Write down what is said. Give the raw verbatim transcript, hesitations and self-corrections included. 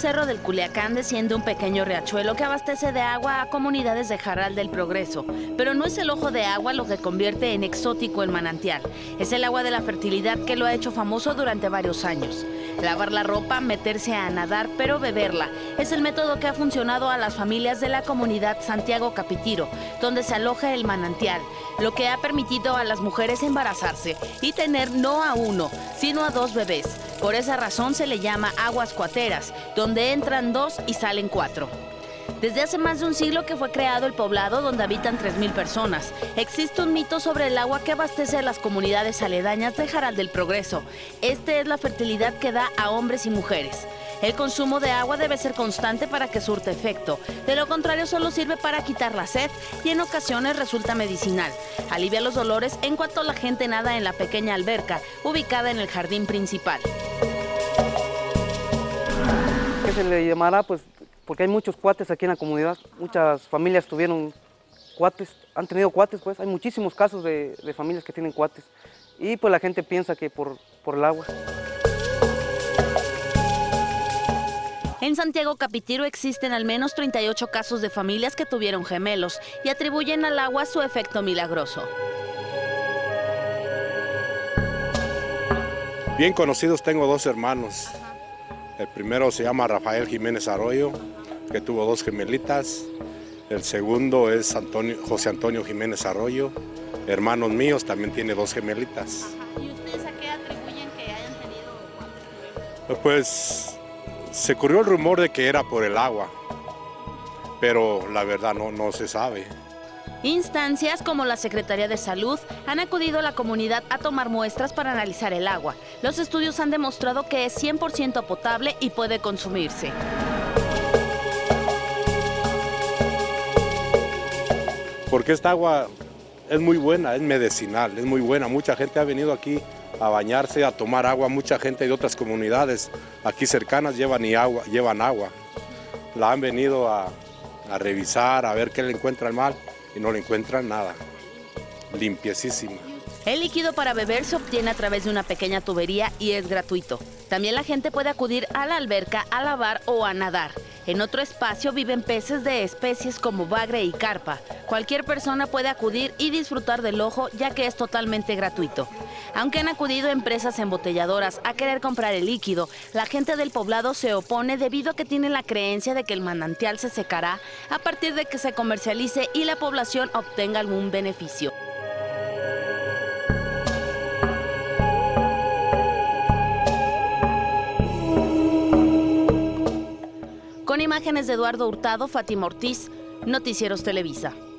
cerro del Culiacán desciende un pequeño riachuelo que abastece de agua a comunidades de Jaral del Progreso. Pero no es el ojo de agua lo que convierte en exótico el manantial. Es el agua de la fertilidad que lo ha hecho famoso durante varios años. Lavar la ropa, meterse a nadar, pero beberla. Es el método que ha funcionado a las familias de la comunidad Santiago Capitiro, donde se aloja el manantial, lo que ha permitido a las mujeres embarazarse y tener no a uno, sino a dos bebés. Por esa razón se le llama aguas cuateras, donde entran dos y salen cuatro. Desde hace más de un siglo que fue creado el poblado, donde habitan tres mil personas. Existe un mito sobre el agua que abastece a las comunidades aledañas de Jaral del Progreso. Este es la fertilidad que da a hombres y mujeres. El consumo de agua debe ser constante para que surte efecto. De lo contrario, solo sirve para quitar la sed y en ocasiones resulta medicinal. Alivia los dolores en cuanto la gente nada en la pequeña alberca, ubicada en el jardín principal. ¿Qué se le llamará? Pues porque hay muchos cuates aquí en la comunidad. Muchas familias tuvieron cuates, han tenido cuates, pues hay muchísimos casos de, de familias que tienen cuates. Y pues la gente piensa que por, por el agua. En Santiago Capitiro existen al menos treinta y ocho casos de familias que tuvieron gemelos y atribuyen al agua su efecto milagroso. Bien conocidos, tengo dos hermanos. El primero se llama Rafael Jiménez Arroyo, que tuvo dos gemelitas. El segundo es Antonio, José Antonio Jiménez Arroyo, hermanos míos, también tiene dos gemelitas. ¿Y ustedes a qué atribuyen que hayan tenido? Pues se corrió el rumor de que era por el agua, pero la verdad no, no se sabe. Instancias como la Secretaría de Salud han acudido a la comunidad a tomar muestras para analizar el agua. Los estudios han demostrado que es cien por ciento potable y puede consumirse. Porque esta agua es muy buena, es medicinal, es muy buena. Mucha gente ha venido aquí a bañarse, a tomar agua. Mucha gente de otras comunidades aquí cercanas llevan, y agua, llevan agua. La han venido a, a revisar, a ver qué le encuentran mal y no le encuentran nada. Limpiecísima. El líquido para beber se obtiene a través de una pequeña tubería y es gratuito. También la gente puede acudir a la alberca a lavar o a nadar. En otro espacio viven peces de especies como bagre y carpa. Cualquier persona puede acudir y disfrutar del ojo, ya que es totalmente gratuito. Aunque han acudido empresas embotelladoras a querer comprar el líquido, la gente del poblado se opone debido a que tienen la creencia de que el manantial se secará a partir de que se comercialice y la población obtenga algún beneficio. Con imágenes de Eduardo Hurtado, Fátima Ortiz, Noticieros Televisa.